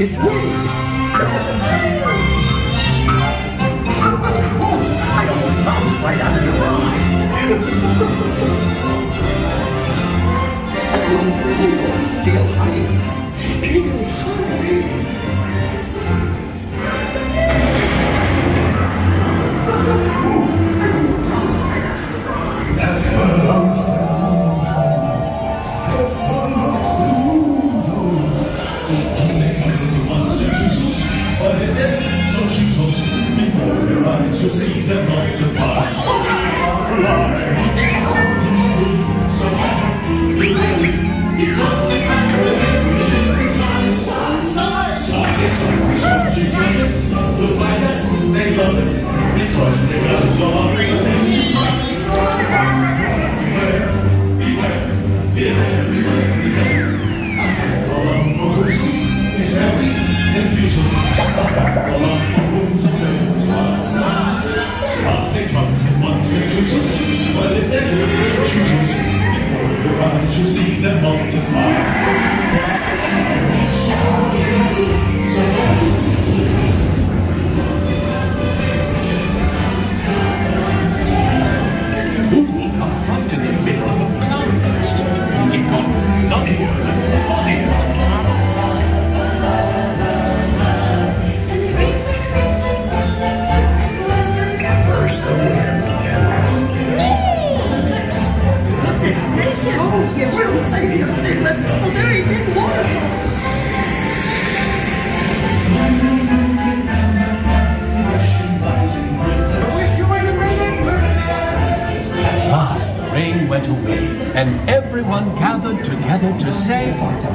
it worked. I almost bounced right out of the ride. Still high. Still high. You'll see them multiply. So because they control shifting side. We'll find that they love it because they love us all. Beware, beware, beware, beware. Columbus is very confusing. Columbus is very slide. They come, one, two, but if they choose, before your eyes you'll see them multiply. Who will come right in the middle of a cloudburst? It got nuttier and funnier. First the wind, and oh, yeah, we'll save you a minute. A very big waterfall. At last the rain went away, and everyone gathered together to say,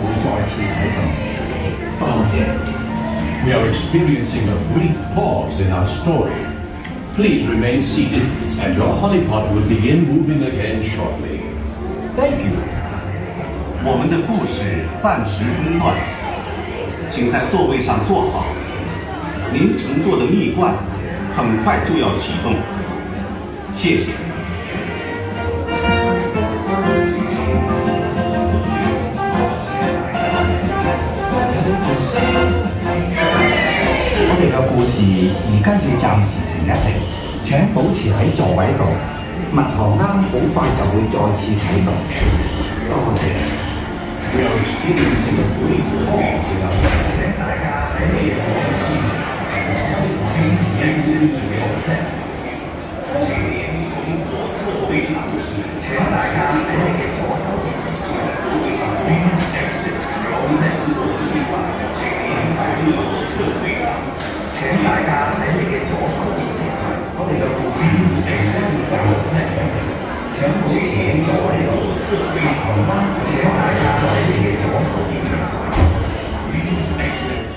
We are experiencing a brief pause in our story. Please remain seated, and your honeypot will begin moving again shortly. Thank you. 我们的故事暂时中断，请在座位上坐好。您乘坐的蜜罐很快就要启动，谢谢。 我哋嘅故事而家要暫時停一停，請保持喺座位度。蜜糖啱好快就會再次啟動。多謝。 We are experiencing a brief pause in our story. 請大家喺你嘅左手邊。Please exit your track. 请您从左侧位置出示。 請大家喺你嘅左手邊。Please exit your left. 请您就右侧位置。 請大家喺你嘅左手邊。我哋嘅故事 Please exit your left. 請保持喺座位度。請大家喺你嘅左手邊。Please exit